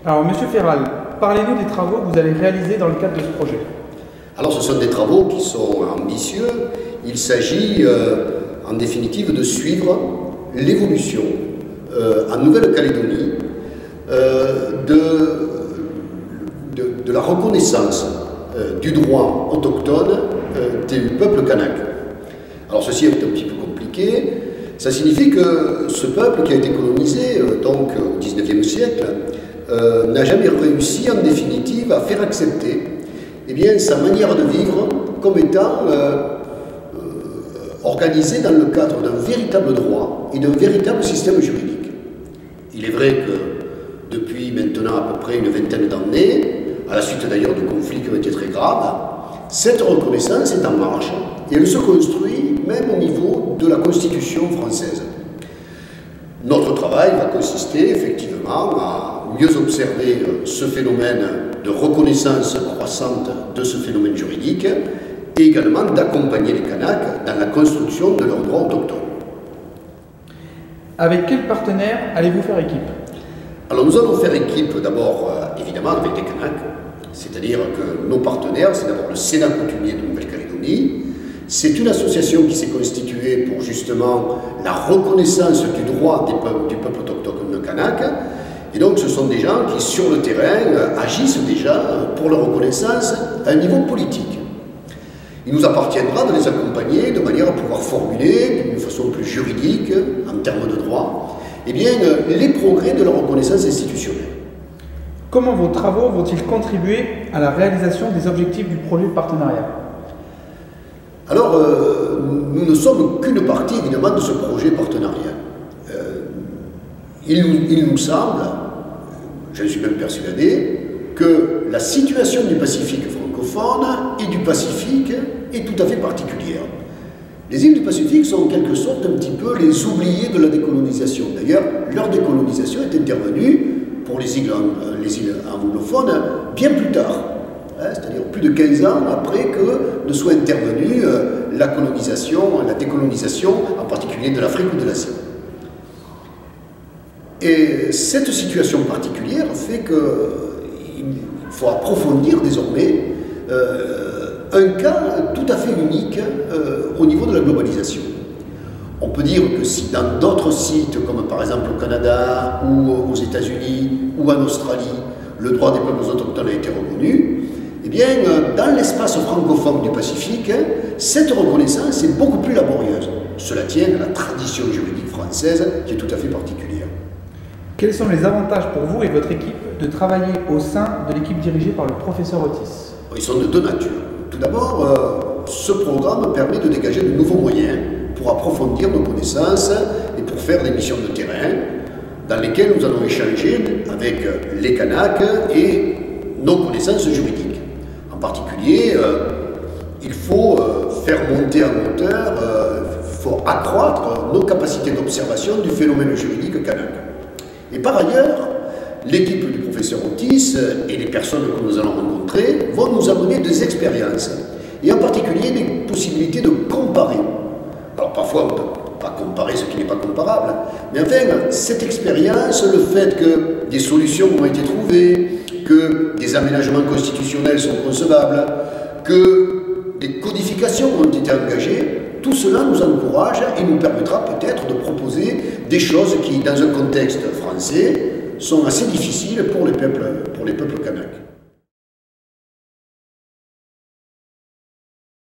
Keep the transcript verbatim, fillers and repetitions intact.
Alors, Monsieur Ferral, parlez-nous des travaux que vous allez réaliser dans le cadre de ce projet. Alors, ce sont des travaux qui sont ambitieux. Il s'agit, euh, en définitive, de suivre l'évolution euh, en Nouvelle-Calédonie euh, de, de, de la reconnaissance euh, du droit autochtone euh, du peuple kanak. Alors, ceci est un petit peu compliqué. Ça signifie que ce peuple qui a été colonisé euh, donc au dix-neuvième siècle euh, n'a jamais réussi en définitive à faire accepter eh bien, sa manière de vivre comme étant euh, euh, organisée dans le cadre d'un véritable droit et d'un véritable système juridique. Il est vrai que depuis maintenant à peu près une vingtaine d'années, à la suite d'ailleurs de conflits qui ont été très graves, cette reconnaissance est en marche et elle se construit même au niveau de la Constitution française. Notre travail va consister effectivement à mieux observer ce phénomène de reconnaissance croissante de ce phénomène juridique et également d'accompagner les Kanaks dans la construction de leurs droits autochtones. Avec quel partenaire allez-vous faire équipe? Alors nous allons faire équipe d'abord euh, évidemment avec les Kanaks, c'est-à-dire que nos partenaires, c'est d'abord le Sénat coutumier de Nouvelle-Calédonie. C'est une association qui s'est constituée pour justement la reconnaissance du droit des peuples, du peuple autochtone kanak. Et donc ce sont des gens qui, sur le terrain, agissent déjà pour la reconnaissance à un niveau politique. Il nous appartiendra de les accompagner de manière à pouvoir formuler, d'une façon plus juridique, en termes de droit, eh bien, les progrès de la reconnaissance institutionnelle. Comment vos travaux vont-ils contribuer à la réalisation des objectifs du projet de partenariat? Alors, euh, nous ne sommes qu'une partie, évidemment, de ce projet partenariat. Euh, il, nous, il nous semble, je suis même persuadé, que la situation du Pacifique francophone et du Pacifique est tout à fait particulière. Les îles du Pacifique sont en quelque sorte un petit peu les oubliés de la décolonisation. D'ailleurs, leur décolonisation est intervenue pour les îles, les îles anglophones bien plus tard. C'est-à-dire plus de quinze ans après que ne soit intervenue la colonisation, la décolonisation, en particulier de l'Afrique ou de l'Asie. Et cette situation particulière fait qu'il faut approfondir désormais euh, un cas tout à fait unique euh, au niveau de la globalisation. On peut dire que si dans d'autres sites, comme par exemple au Canada ou aux États-Unis ou en Australie, le droit des peuples autochtones a été reconnu, eh bien, dans l'espace francophone du Pacifique, cette reconnaissance est beaucoup plus laborieuse. Cela tient à la tradition juridique française qui est tout à fait particulière. Quels sont les avantages pour vous et votre équipe de travailler au sein de l'équipe dirigée par le professeur Otis? Ils sont de deux natures. Tout d'abord, euh, ce programme permet de dégager de nouveaux moyens pour approfondir nos connaissances et pour faire des missions de terrain dans lesquelles nous allons échanger avec les Kanaks et nos connaissances juridiques. En particulier, euh, il faut euh, faire monter en hauteur, il euh, faut accroître nos capacités d'observation du phénomène juridique kanak. Et par ailleurs, l'équipe du professeur Otis et les personnes que nous allons rencontrer vont nous amener des expériences, et en particulier des possibilités de comparer. Alors parfois, on ne peut pas comparer ce qui n'est pas comparable, mais enfin, cette expérience, le fait que des solutions ont été trouvées, que des aménagements constitutionnels sont concevables, que des codifications ont été engagées, tout cela nous encourage et nous permettra peut-être de proposer des choses qui, dans un contexte français, sont assez difficiles pour les peuples, pour les peuples kanaks.